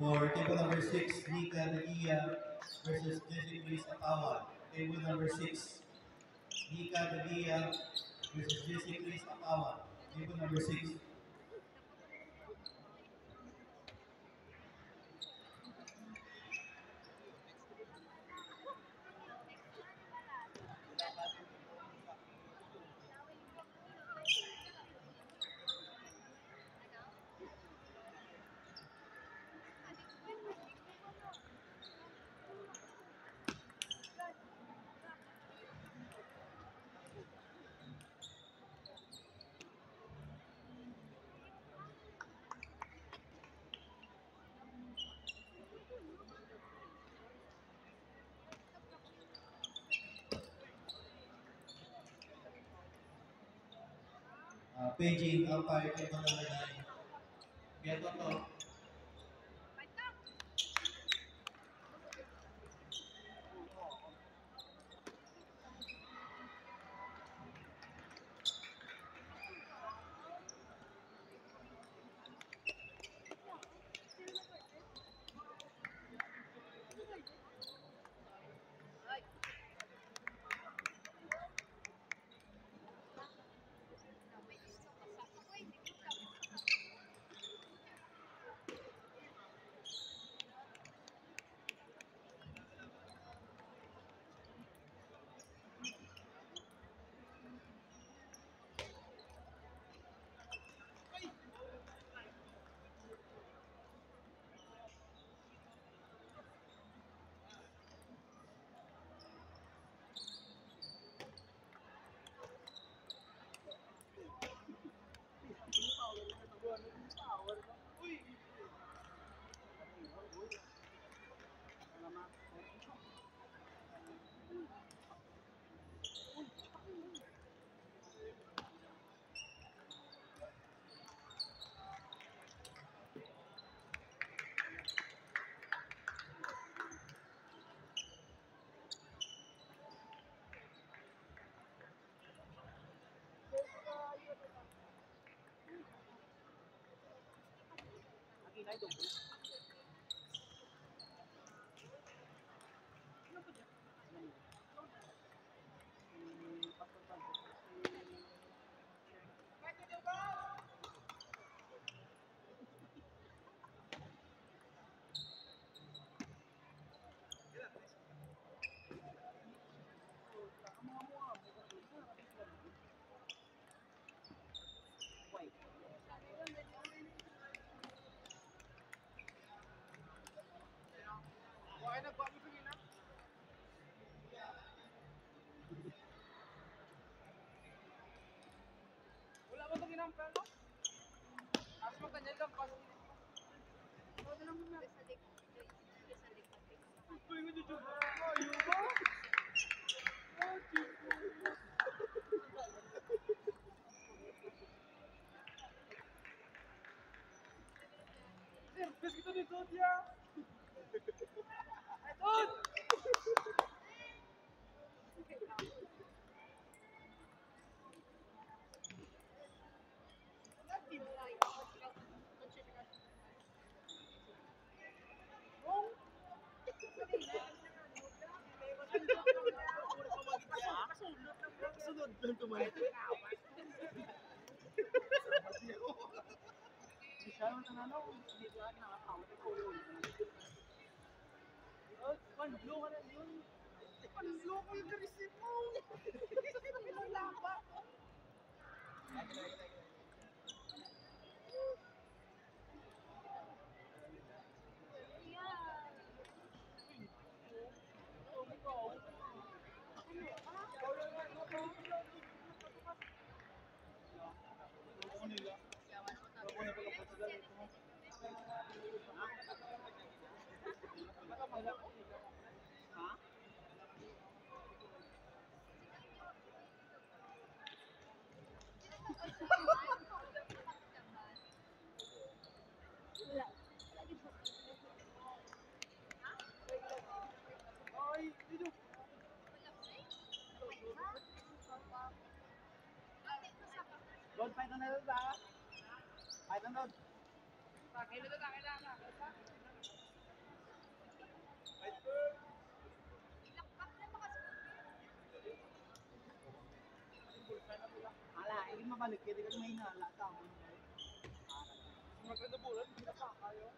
For table number 6, Nika Dagia versus Jessie Grace Atawa. Table number 6, Nika Dagia versus Jessie Grace Atawa. Table number 6. Paging umpire table number 9. Kaya to. Wala mo itong inang plano? As mo ganyan lang pas. Wala lang mo na. Ito yung dito. Ayaw ba? Sir, bes kita dito dia. Ayun! Sunod lang tumalit. Siya naman nananaw. Hindi ba nakakawat ito ulo. Panlo ka na yun. Panlo ko yung receipt mo. Wala pa. Doon, fight na doon ba? Fight na doon. Pakilo doon, kailangan. balik, kaya di ka may hinala, tama. Maganda bulan, hindi na pa kayo.